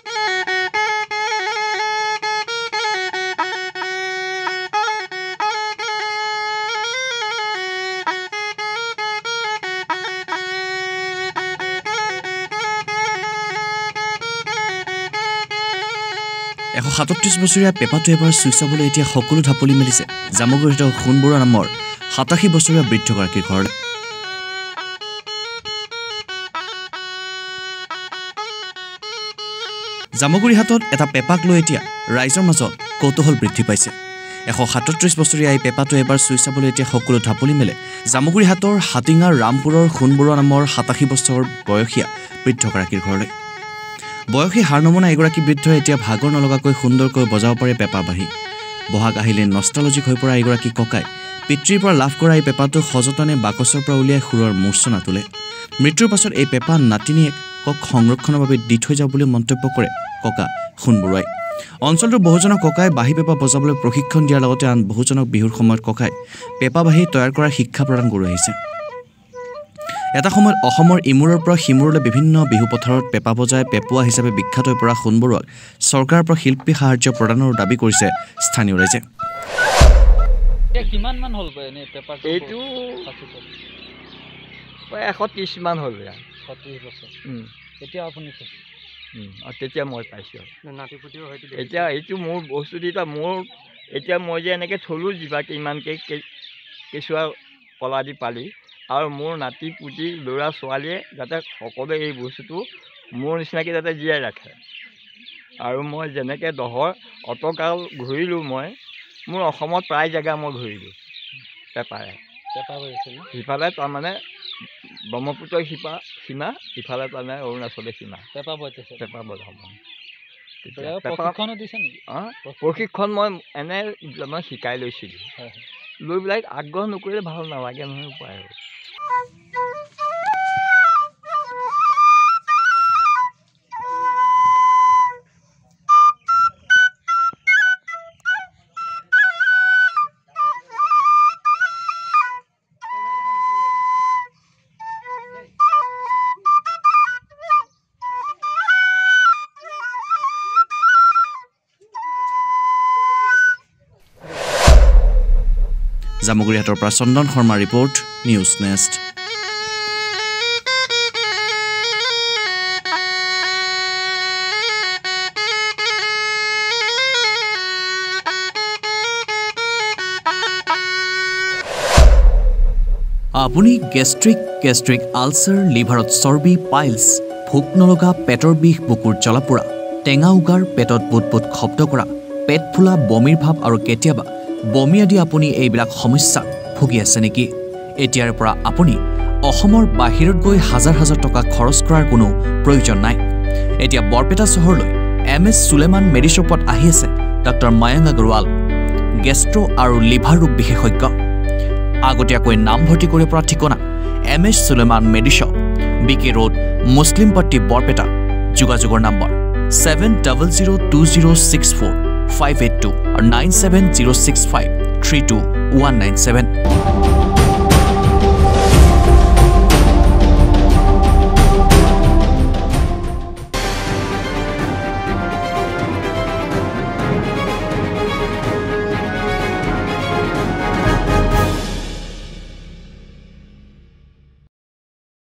137 বছৰীয়া পেপাটো এবাৰ চুই চাবলৈ এতিয়া সকলো ঢাপলি মেলিছে জামুগুৰিহাটৰ সোণবৰুৱা নামৰ 87 বছৰীয়া বৃদ্ধগৰাকীৰ ঘৰলৈ। জামুগুৰিহাটত এটা পেপাক লৈ এতিয়া ৰাইজৰ মাজত কৌতূহল বৃদ্ধি পাইছে। 137 বছৰীয়া এই পেপাটো এবাৰ চুই চাবলৈ এতিয়া সকলো ঢাপলি মেলে জামুগুৰিহাটৰ হাটিঙা ৰামপুৰৰ সোণবৰুৱা নামৰ 87 বছৰ বয়সীয়া বৃদ্ধগৰাকীৰ ঘৰলৈ। বয়সী হাৰ নমনা এগৰাকী বৃদ্ধই এতিয়া ভাগৰ নলগাকৈ সুন্দৰকৈ বজাব পাৰে পেপা বাঢ়ি। বহাগ আহিলে নষ্টালজিক হৈ পৰা এগৰাকী ককাই পিতৃৰ পৰা লাভ কৰা এই পেপাটো সযতনে বাকচৰ পৰা উলিয়াই সুৰৰ মূৰ্ছনা তোলে। মৃত্যুৰ পাছত এই পেপা নাতিনীয়েকক সংৰক্ষণৰ বাবে দি থৈ যাওঁ বুলি মন্তব্য কৰে ককা সোণবৰুৱাই। অঞ্চলটোৰ বহুজনক ককাই বাঁহী পেপা বজাবলৈ প্ৰশিক্ষণ দিয়াৰ লগতে আন বহুজনক বিহুৰ সময়ত ককাই পেপা বাঁহী তৈয়াৰ কৰাৰ শিক্ষা প্ৰদান কৰি আহিছে। এটা সময়ত অসমৰ ইমূৰৰ পৰা সিমূৰলৈ বিভিন্ন বিহু পথাৰত পেপা বজাই পেপুৱা হিচাপে বিখ্যাত হৈ পৰা সোণবৰুৱাক চৰকাৰৰ পৰা শিল্পী সাহায্য প্ৰদানৰ দাবী কৰিছে স্থানীয় ৰাইজে। কিমান মান হ'ল এনে পেপা? এইটো 130 মান হ'ল। 30 বছৰ। এতিয়া আপুনি তেতিয়া মই পাইছোঁ। এতিয়া এইটো মোৰ বস্তু দুটা মোৰ এতিয়া মই যে এনেকৈ থলোঁ যিভাগে ইমানকৈ কেঁচুৱা কলা দি পালি আৰু মোৰ নাতি পুতি ল'ৰা ছোৱালীয়ে যাতে সকলোৱে এই বস্তুটো মোৰ নিচিনাকৈ যাতে জীয়াই ৰাখে। আৰু মই যেনেকৈ দহৰ অতকাল ঘূৰিলোঁ মই মোৰ অসমত প্ৰায় জেগা মই ঘূৰিলোঁ পেপাৰে। সিফালে তাৰমানে ব্ৰহ্মপুত্ৰ সীমা ইফালে তাৰমানে অৰুণাচলৰ সীমা পেপা বজাব। প্ৰশিক্ষণ মই এনে মই শিকাই লৈছিলোঁ। লৈ পেলাই আগ্ৰহ নকৰিলে ভাল নালাগে নহয় উপায় আৰু। জামুগুৰিহাটৰ পৰা Chandan Sharma report, news nest. আপুনি গেষ্ট্ৰিক আলচাৰ, লিভাৰত চৰ্বি, পাইলছ, ভোক নলগা, পেটৰ বিষ, বুকুৰ জ্বলাপোৰা, টেঙা উগাৰ, পেটত বুট শব্দ কৰা, পেট ফুলা, বমিৰ ভাৱ আৰু কেতিয়াবা বমি আদি আপুনি এইবিলাক সমস্যাত ভুগি আছে নেকি? এতিয়াৰ পৰা আপুনি অসমৰ বাহিৰত গৈ হাজাৰ হাজাৰ টকা খৰচ কৰাৰ কোনো প্ৰয়োজন নাই। এতিয়া বৰপেটা চহৰলৈ MS সুলেমান মেডিশ্বপত আহি আছে ডক্টৰ মায়াংক আগৰৱাল, গেষ্ট্ৰ' আৰু লিভাৰ ৰোগ বিশেষজ্ঞ। আগতীয়াকৈ নামভৰ্তি কৰিব পৰা ঠিকনা MS Suleman medishop, BK road, Muslimpatti, Barpeta. যোগাযোগৰ নম্বৰ 7002064582 আৰু 9706532197।